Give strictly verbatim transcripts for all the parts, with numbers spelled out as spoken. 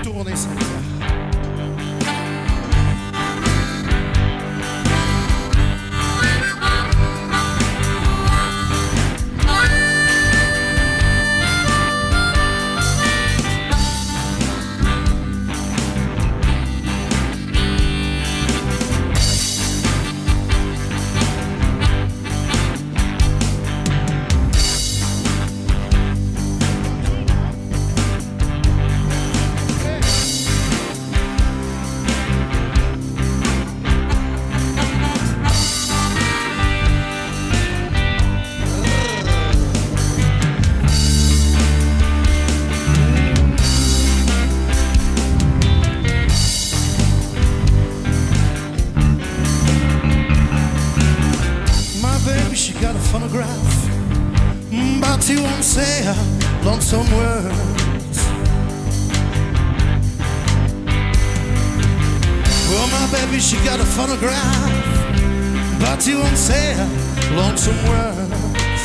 tourner ça. She got a phonograph, but she won't say her lonesome words. Well, my baby, she got a phonograph, but she won't say her lonesome words.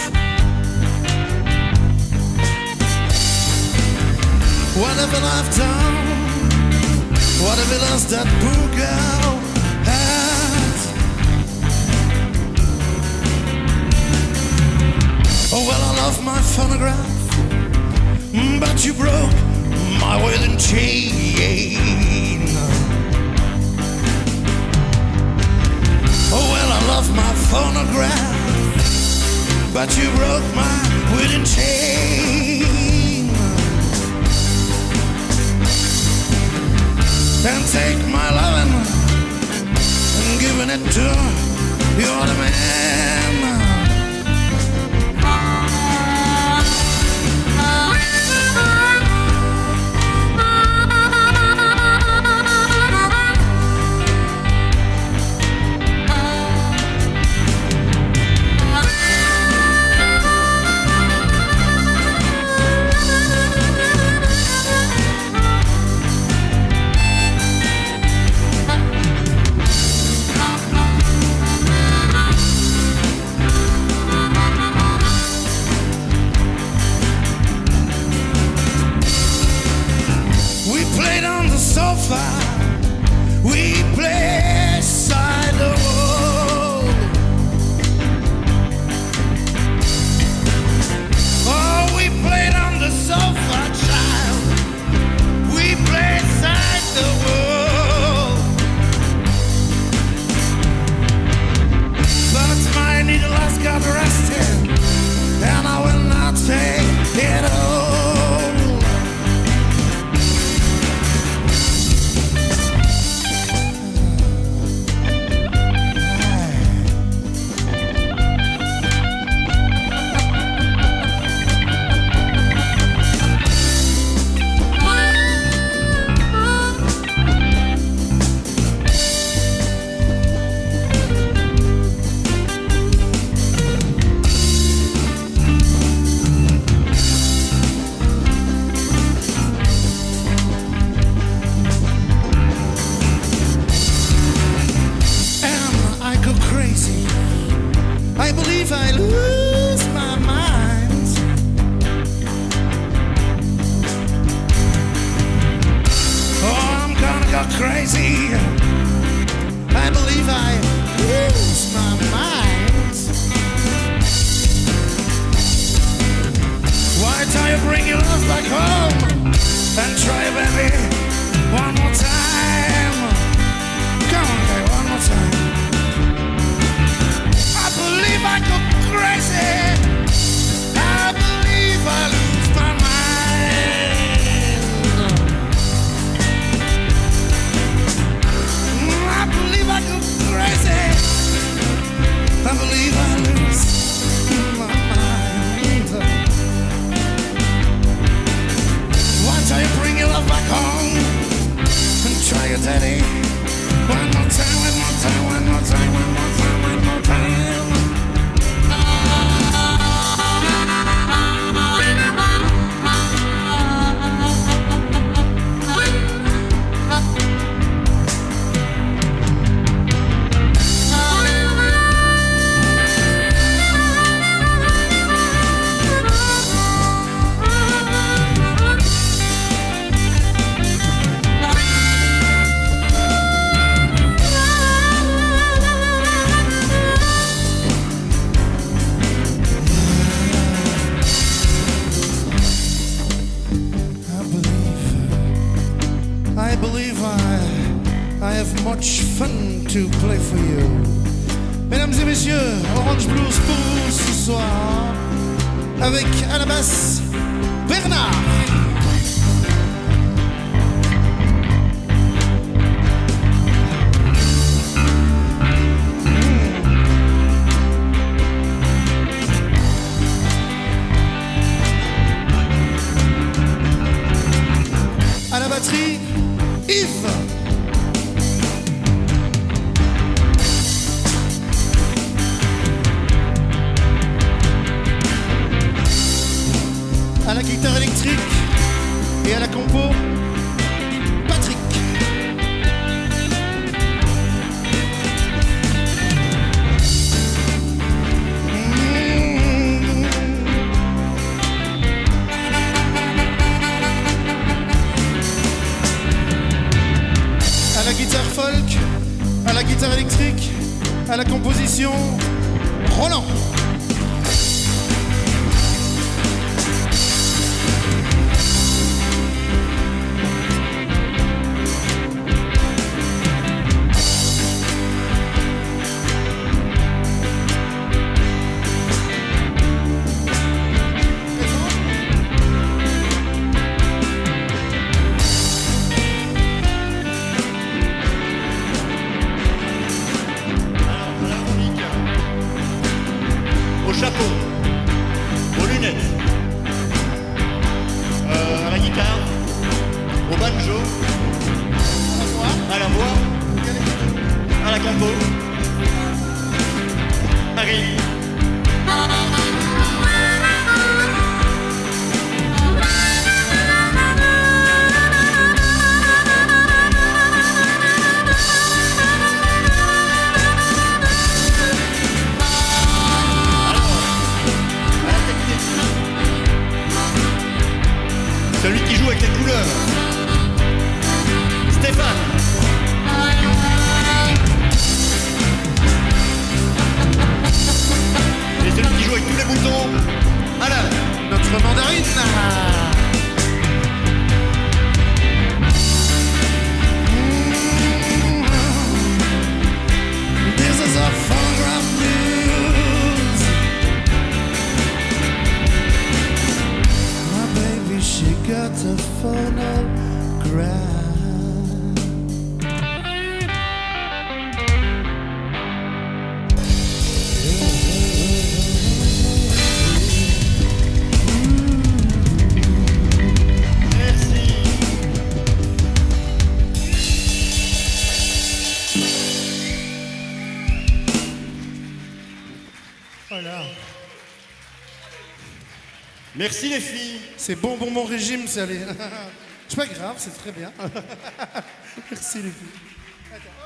What have I've done? What have I lost that poor girl had? Oh, well, I love my phonograph, but you broke my wedding chain. Oh, well, I love my phonograph, but you broke my wedding chain. And take my loving and giving it to your other man. Sofa, we play side the wall. Oh, we played on the sofa, child. We play side the wall. But my needle has got rusted, and I will not take it all. I believe I lose my mind. Oh, I'm gonna go crazy. I believe I lose my mind. Why don't you bring your love back home and try, baby, one more time? Come on, baby, one more time. I go crazy. I believe I lose my mind. I believe I go crazy. I believe I lose my mind. Why don't you bring your love believe I, I have much fun to play for you. Mesdames et messieurs, Orange Blues pour vous ce soir, avec à la basse Bernard. À la batterie, Yves. À la guitare électrique et à la compo, Patrick. À la guitare folk, à la guitare électrique, à la composition, Roland. Chapeau, aux lunettes, euh, à la guitare, au banjo, à la voix, à la compo, Harry. Celui qui joue avec les couleurs, Stéphane. Et celui qui joue avec tous les boutons, Alain. Notre mandarine. This is a phonograph blues. My baby, she got a phonograph. Voilà. Merci les filles. C'est bon pour mon régime, c'est allé. C'est pas grave, c'est très bien. Merci les filles. Attends.